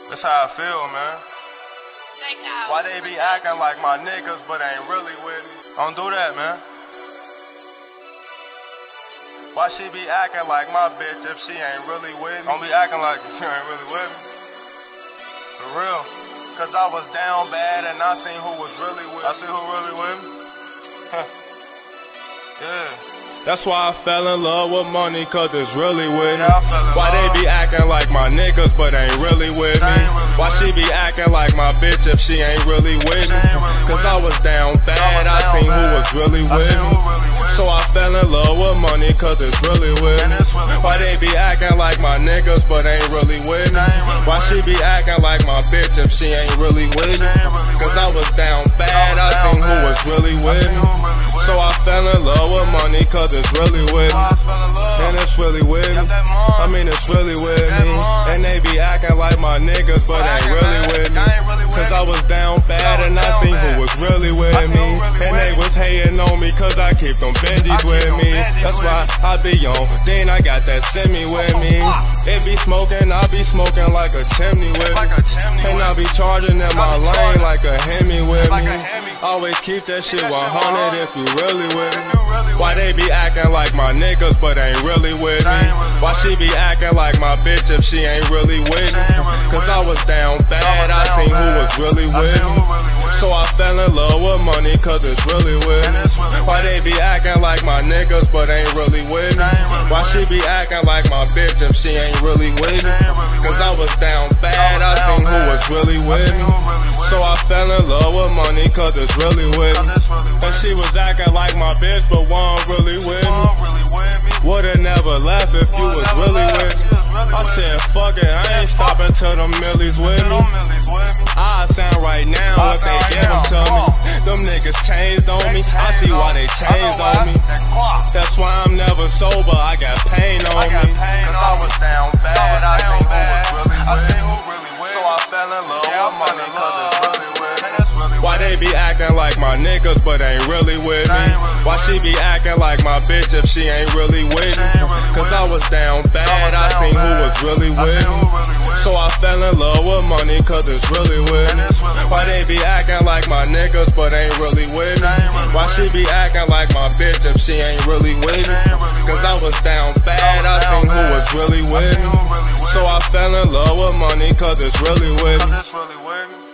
That's how I feel, man. Why they be acting like my niggas but ain't really with me? Don't do that, man. Why she be acting like my bitch if she ain't really with me? Don't be acting like she ain't really with me. For real. Cause I was down bad and I seen who was really with me. I see who really with me. Yeah. That's why I fell in love with money, cause it's really with me. Why they be acting like my niggas but ain't really with me? Why she be acting like my bitch if she ain't really with me? Cause I was down bad, I seen who was really with me. So I fell in love with money, cause it's really with me. Why they be acting like my niggas but ain't really with me? Why she be acting like my bitch if she ain't really with me? Cause I was down bad, I seen who was really with me. So I fell in love with money, cause it's really with me. And it's really with me. I mean it's really with me. And they be acting like my niggas but ain't really with me. Cause I was down bad and I seen who was really with me. And they was hating on me cause I keep them Benjis with me. That's why I be on, then I got that semi with me. It be smoking, I be smoking like a chimney with me. And I be charging in my lane like a Hemi with me. Always keep that shit 100 if you really with me. Why they be acting like my niggas but ain't really with me? Why she be acting like my bitch if she ain't really with me? Cause I was down bad, I seen who was really with me. So I fell in love with money cause it's really with me. Why they be acting like my niggas but ain't really with me? Why she be acting like my bitch if she ain't really with me? Cause I was down bad, I seen who was really with me. So I fell in love with money cause it's really with me. And she was acting like my bitch but wasn't really with me. Would've never left if you was really with me. I said fuck it, I ain't stopping till them millies with me. I sound right now if they give them to me. Them niggas changed on me, I see why they changed on me. That's why I'm never sober, I got pain on me. Cause I was down bad, I seen who was really with me. So I fell in love with money cause it's really with me. Why they be acting like my niggas but ain't really with me? Why she be acting like my bitch if she ain't really with me? Cause I was down bad, I seen who was really with me. So I fell in love with money cause it's really with me. Why they be acting like my niggas but ain't really with me? Why she be acting like my bitch if she ain't really with me? Cause I was down bad, I seen who was really with me. So I fell in love with money cause it's really with me.